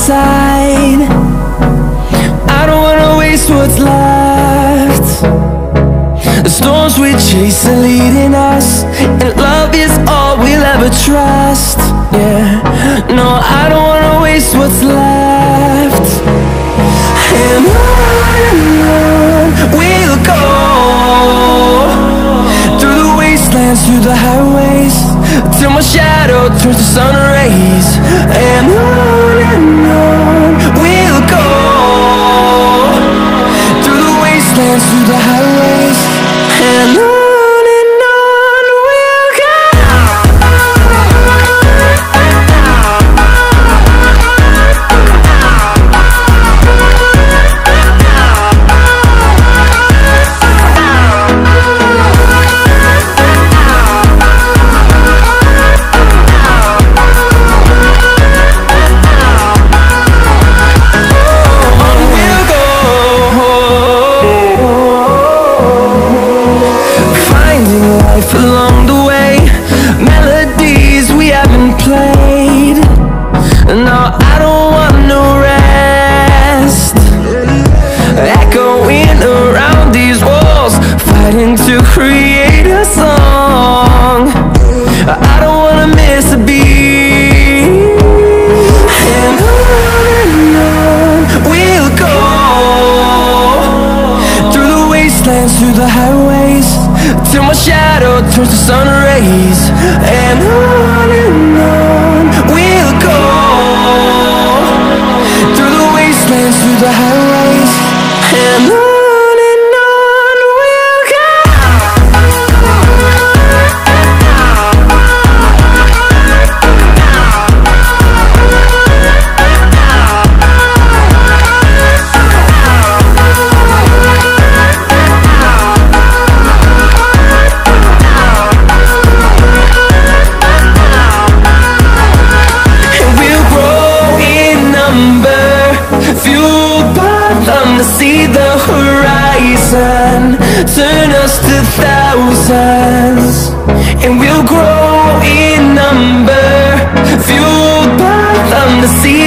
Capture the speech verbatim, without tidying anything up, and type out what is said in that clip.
inside. I don't wanna waste what's left. The storms we chase are leading us, and love is all we'll ever trust. Yeah, no, I don't wanna waste what's left. And on and on we'll go, through the wastelands, through the highways, till my shadow turns to sun rays. And on and on we'll go, through the wastelands, through the highways, and on. Along the way, melodies we haven't played. No, I don't want no rest, echoing around these walls, fighting to create a song. I don't wanna miss a beat. And on and on we'll go, through the wastelands, through the highways, till my shadow turns to sun rays. And on and on we'll go, through the wastelands, through the highways, and on. See the horizon turn us to thousands, and we'll grow in number, fueled by them to see